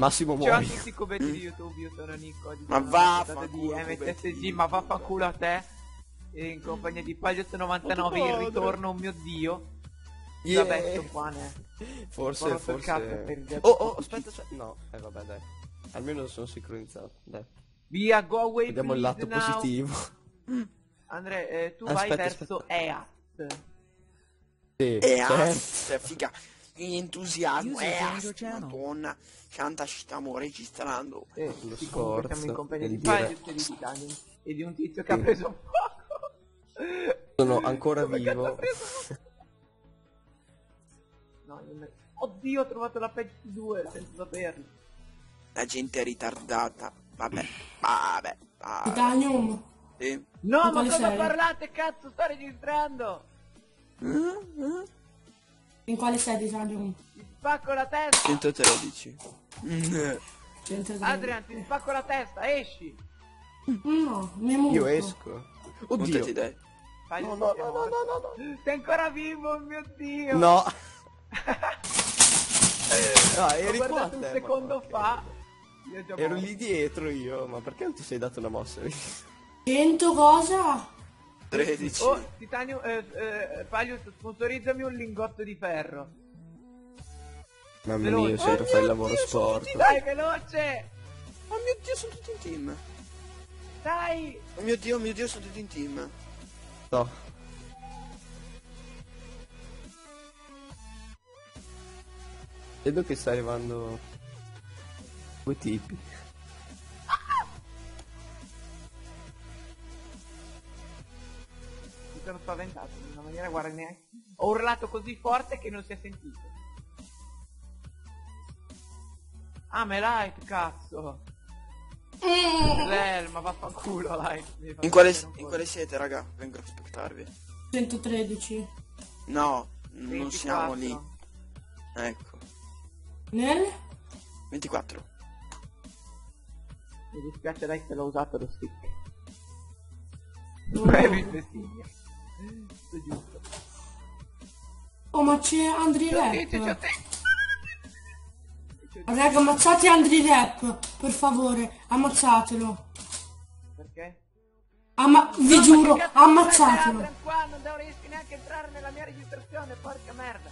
massimo Ciao a muori. tutti i cubetti di YouTube, io sono Nico. Oggi Ma sono una puntata vaffanculo, di cubetti MSSG, di ma vaffanculo a te. E in compagnia di Pagliozzo99, il ritorno, oh mio dio. Yeah. Vabbè, sto qua, ne. Forse, Ho rotto il cazzo forse... per il Oh, aspetta, no, vabbè, dai. Almeno sono sincronizzato, dai. Via, go away, Vediamo il please, lato now. positivo. Andre, tu Aspetta, vai verso EAT. Sì, Cioè, figa, entusiasmo, User madonna, canta, stiamo registrando. lo Siccome sforzo siamo in compagnia nel di dire- Pagliozzo e di Titanium e di un tizio che ha preso un fuoco. Sono ancora Come cazzo ha vivo. preso fuoco? No, oddio, ho trovato la patch 2 senza saperlo. La gente è ritardata. Vabbè. Titanium. Sì. No, Ma ma quale cosa sei? parlate, cazzo? Sto registrando. In quale sei Titanium? Ti spacco la testa. 113. 103. Adrian, ti spacco la testa, esci. No, mi è muto. Io esco. Oddio. Buttati, dai. Fai No, il no, tuo no, no, morto. no, no. Sei ancora vivo, mio dio. No. No, Ho eri qua guardato un te, secondo ma- fa. Io già Ero morto. lì dietro io, ma perché non ti sei dato una mossa? 100 cosa? 13. Oh, Titanio, Paglius, sponsorizzami un lingotto di ferro. Mamma Veloce. mia, sempre fai il lavoro sporco. Dai, veloce! Oh mio dio, sono tutti in team. Dai! Oh mio dio, sono tutti in team. No. Vedo che sta arrivando due tipi. Mi sono spaventato in una maniera, guarda, neanche. Ho urlato così forte che non si è sentito. Ah, me light, cazzo! Lel, ma vaffanculo, light. Mi fa In quale, sentire un in po'. quale siete, raga? Vengo a aspettarvi. 113. No, non 24. siamo lì. Ecco. Nel? 24. Mi dispiace, dai, che l'ho usato lo stick. Non hai visto bestiglia. Sto giusto. Oh, ma c'è Andri C'è Rap. te. Raga, ammazzate Andri Rap, per favore, ammazzatelo. Perché? Vi giuro, Ma che cazzo ammazzatelo. fai, qua non devo riesco neanche a entrare nella mia registrazione, porca merda.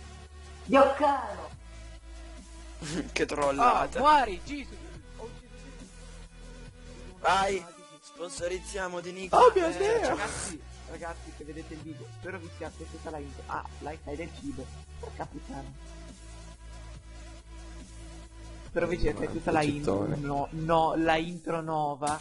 Che Oh, trollata. muori, Gesù. Ho ucciso Gesù. Vai, sponsorizziamo di Nico. Oh mio Dio! Ragazzi, che vedete il video, spero vi sia piaciuta la intro. Ah, like fai del cibo. Porca puttana. Spero vi sia piaciuta la intro. Cittone. No, la intro nuova.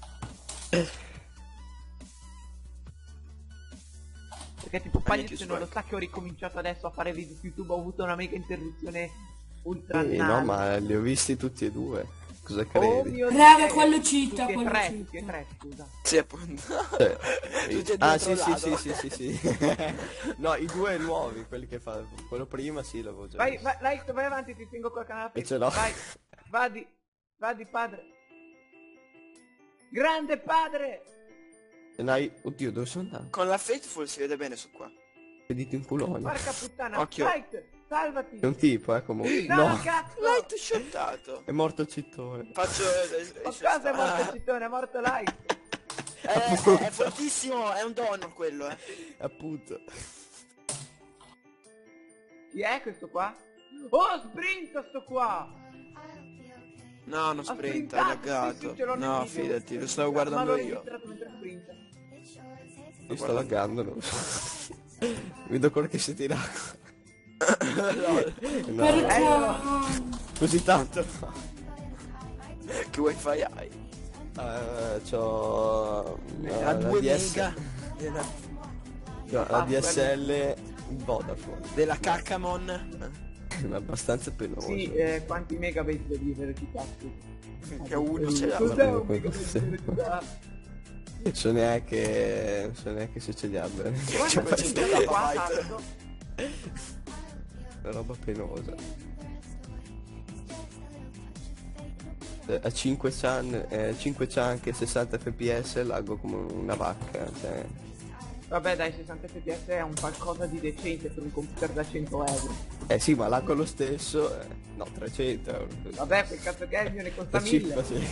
Perché tipo Pagliuzzo non lo sa che ho ricominciato adesso a fare video su YouTube, ho avuto una mega interruzione ultra No, ma li ho visti tutti e due. Cosa Oh credi? mio Raga, Dio. quello cita, Tutti e quello tre, cita. tutti e tre, scusa. Sì, appunto. Tutti e due Ah, sì, trollato. sì. No, i due nuovi, quelli che fa. Quello prima sì, l'avevo già Vai, visto. vai avanti, ti spingo col canale E ce l'ho. Vai, vadi padre. Grande padre! E n'hai... Oddio, dove sono andato? Con la Faithful si vede bene su qua. Che dito in culone. Porca puttana, Occhio. Light, salvati! È un tipo, comunque. No, No, cazzo! Light shottato. è morto il cittone. Faccio... Ma cosa è morto il cittone? È morto Light! È fortissimo, è un dono quello, Appunto. Chi è questo qua? Oh, sprinta sto qua! No, non Ha sprinta, sprintato, è laggato. sì, ce l'ho nel No, video. fidati, lo stavo Ma guardando l'ho io. registrato mentre sprinta. Io sto laggando, non lo so. Vedo ancora che si tira. No, Perché? così tanto. Che wifi hai? C'ho... La 2 DS mega della, no, la DSL Vodafone. della Cacamon. È abbastanza penoso. Sì, quanti megabit devi verificarti? Che uno ce l'ha. Cos'è ma un quello megabit sì. di velocità? So neanche se ce li abbia. Guarda questa gigabyte. qua, cazzo. Una roba penosa. A 5 chan che 60 fps laggo come una vacca, cioè. Vabbè dai, 60 fps è un qualcosa di decente per un computer da 100 euro. Sì, ma là con lo stesso... no, 300 euro. Vabbè, quel cazzo che è, ne costa La 1000. cifra, sì.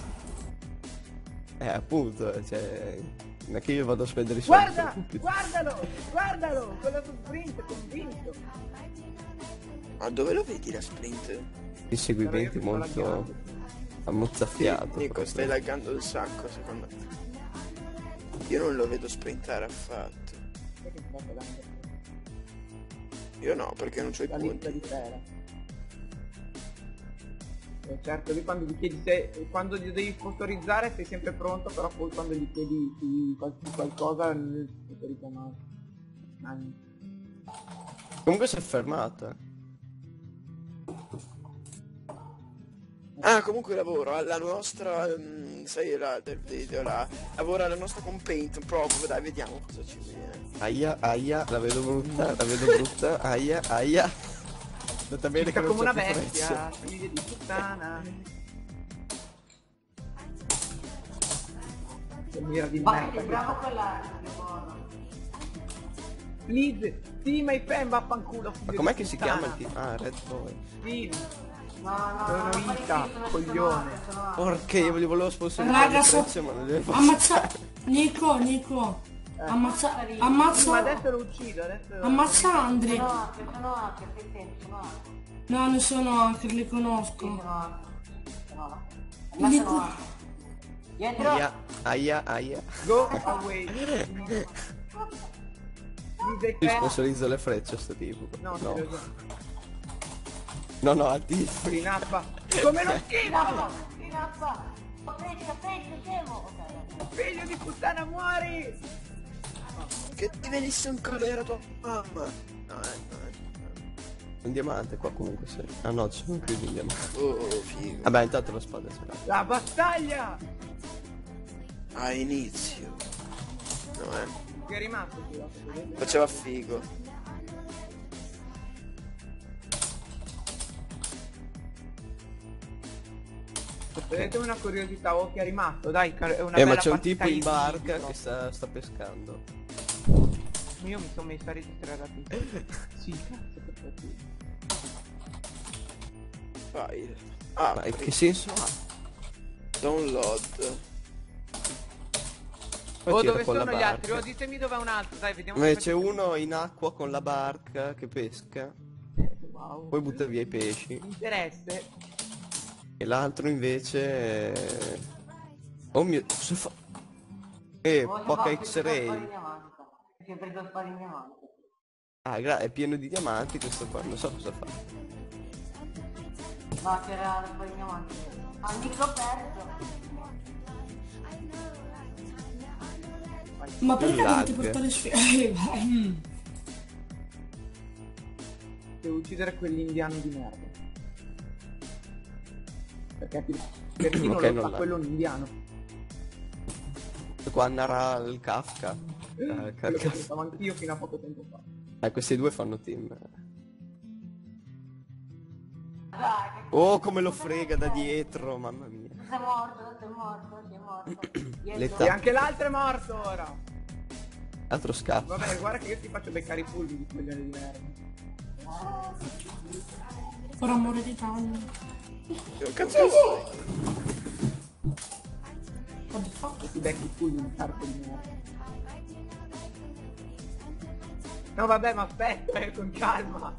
Appunto, cioè... Non è che io vado a spendere i soldi per Guarda, il computer. guardalo, quello su sprint, convinto. Ma dove lo vedi la sprint? Inseguimenti Però io sto molto laggando. ammozzafiato. Nico, stai laggando un sacco secondo me. Io non lo vedo sprintare affatto. Sai che mi sta pagando Io no, perché non c'ho i la lista punti. di sera. Certo, lì quando gli chiedi se... quando gli devi sponsorizzare sei sempre pronto, però poi quando gli chiedi di qualcosa non sponsorizza mai. Comunque si è fermata. Ah, comunque lavoro alla nostra, sai là del video là, lavoro alla nostra con Paint proprio, dai vediamo cosa ci viene. Aia, la vedo brutta, aia. Andata bene che Mica non come una c'è più bestia, figlia di puttana. Che mira di merda. Bravo quella che buono. Please, sì, my fan, vaffanculo. Ma com'è che si chiama il team? Ah, Red Boy. Sì, No, sono non Ita, sono coglione. Porca, io gli volevo sponsorizzare Raga, il so... prezzo, ma non deve fare. Ammazza... Nico. Ammazza... ma Ammazza... adesso lo uccido, adesso... Ammazza Andri. sono hacker, fai tempo, sono hacker. No, ne sono hacker, li Sì, conosco. sono hacker. Sono hacker. Li Sono co- hacker. Dietro. Aia. Go away. Please, Io fan. sponsorizzo le frecce a sto tipo. No, No, al tipo. Rinappa. Come lo schifo! Rinappa. Pesca, scemo. Ok. Figlio di puttana, muori! Che ti venisse un era tua mamma. No. Un diamante qua comunque sì. Ah no, ci sono più di un diamante. Oh, figo. Vabbè, intanto la spada ce l'ha. La battaglia! A inizio. No, Che è rimasto qui, faceva figo. Vedete una curiosità, oh, che è rimasto, dai, è una Ma bella c'è un partita tipo in easy, barca però. che sta pescando. Io mi sono messo a registrare la pista. Sì, cazzo, che fatica. Vai. Ma Ah, che senso ha? download. Poi Oh, tira dove con la sono gli altri? Oh, barca. ditemi dove è un altro, dai, vediamo. Ma c'è uno in acqua con la barca che pesca. Wow. Poi butta via i pesci. Interesse. E l'altro invece... Oh mio... cosa fa? Poca X-ray. Che prendo il fare in diamante. Ah, è pieno di diamanti questo qua, non so cosa fa. Ma che era il fare in diamante. Ah, Nico perso. Ma perché Lag. dovete portare sfide? Devo uccidere quell'indiano di merda. Perché per chi non Ok, lo non sa, l'ha. quello è un indiano. Qua narra il Kafka. Quello che pensavo anch'io fino a poco tempo fa. Questi due fanno team. Dai, che Oh, come lo frega da dietro, mamma mia. sei morto, sei morto. Dietro. L'età. E anche l'altro è morto ora. L'altro scappa. Vabbè, guarda che io ti faccio beccare i fulli di coglione di merda. Per amore di Taglia. Che cazzo vuoi? What the fuck? E ti becchi i fulli di carta di merda. No vabbè, ma aspetta, con calma.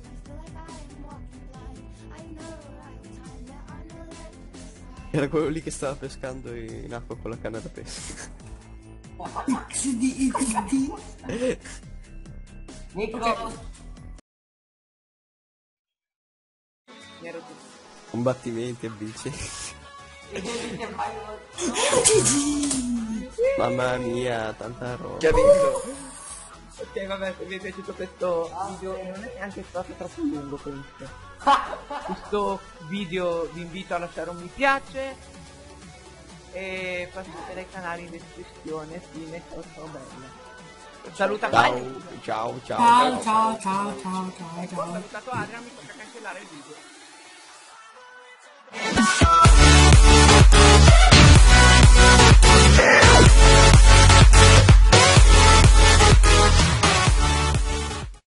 Era quello lì che stava pescando in acqua con la canna da pesca. XD. Nico. Mi ero tutto. Combattimenti a bici. E vedi che fai Mamma mia, tanta roba. Chi ha vinto? Ok, vabbè, se vi è piaciuto questo video, e non è neanche stato troppo lungo questo. Questo video vi invito a lasciare un mi piace e passate dai canali in descrizione. Fine, ciao bella. Saluta Ciao, ciao, ciao. Ciao. Ecco, ho salutato Adrian, mi tocca cancellare il video.